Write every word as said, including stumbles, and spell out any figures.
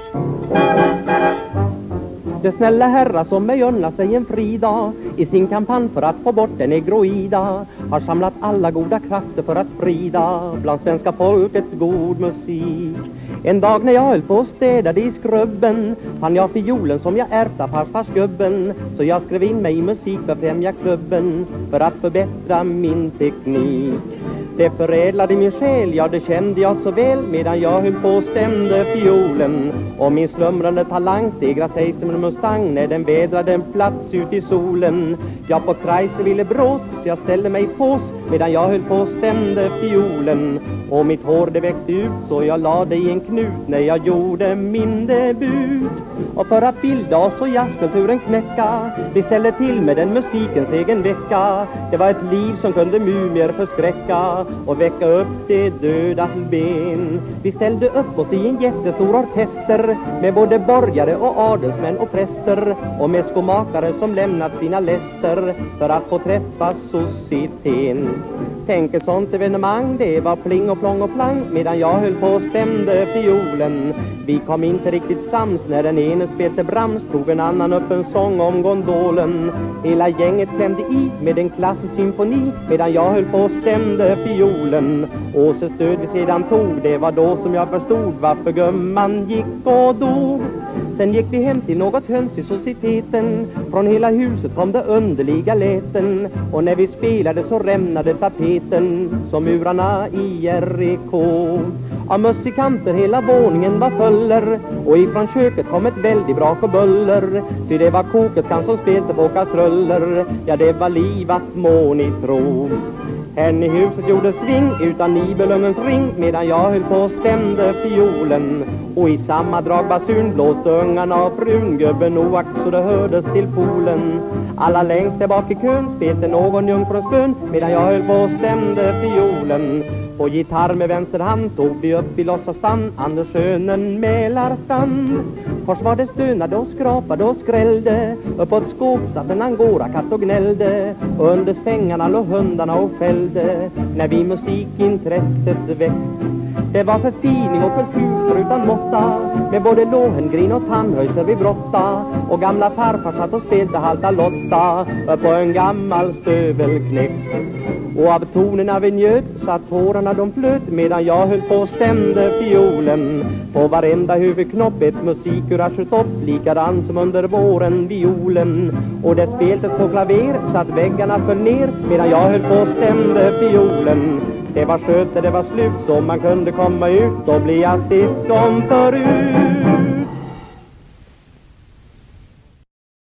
Det snälla herrar som mig unnar sig en frida i sin kampanj för att få bort den negroida har samlat alla goda krafter för att sprida bland svenska folket god musik. En dag när jag höll på att städa i skrubben fann jag fiolen som jag ärvt av farfars gubben. Så jag skrev in mig i musikbefrämjarklubben för att förbättra min teknik. Det förädlade min själ, ja det kände jag så väl medan jag höll på och stämde fiolen. Och min slumrande talang stegrade sig som en mustang när den vädrade en plats ut i solen. Jag på Kreise ville brås så jag ställde mig pås medan jag höll på och stämde fiolen. Och mitt hår det växte ut så jag lade i en knut när jag gjorde min debut. Och för att bilda oss och jazzkulturen knäcka vi ställde till med den musikens egen vecka. Det var ett liv som kunde mumier förskräcka och väcka upp det döda ben. Vi ställde upp oss i en jättestor orkester med både borgare och adelsmän och präster och med skomakare som lämnat sina läster för att få träffa societeten. Tänk ett sånt evenemang, det var pling och plong och plang medan jag höll på och stämde fiolen. Vi kom inte riktigt sams när den ene spelte Brahms, tog en annan upp en sång om gondolen. Hela gänget klämde i med en klassisk symfoni medan jag höll på och stämde fiolen. Och så stöd vi sedan tog, det var då som jag förstod varför gumman gick och dog. Sen gick vi hem till något höns i societeten. Från hela huset kom det underliga läten. Och när vi spelade så rämnade tapeten som murarna i Jericho. Av musikanter hela våningen var fuller och ifrån köket kom ett väldigt brak och buller. Ty det var kokeskan som spelade på kastruller. Ja, det var livat må ni tro. Hen i huset gjorde sving utan Nibelungens ring medan jag höll på och stämde fiolen. Och i samma dragbasun blåste ungarna och frun gubben Noak så det hördes till poolen. Alla längst där bak i kön spelte någon jungfruns bön medan jag höll på och stämde fiolen. På gitarr med vänster hand tog vi upp i låtsastan Andersönen Mälarstrand. Först var det stönade och skrapade och skrällde. Uppåt skåp satt en angorakatt och gnällde. Under sängarna låg hundarna och fällde när vi musikintresset väck. Det var förfining och kultur förutan måtta med både Lohengrin och Tandhöjser vid brotta. Och gamla farfar satt och spelade halta Lotta på en gammal stövelknäck. Och av tonerna vi njöt så att tårarna de flöt medan jag höll på och stämde fiolen. På varenda huvudknopp ett musikur sköt upp likadan som under våren violen. Och det speltes på klaver så att väggarna föll ner medan jag höll på och stämde fiolen. Det var skönt när det var slut så man kunde komma ut och bli alltid som förut.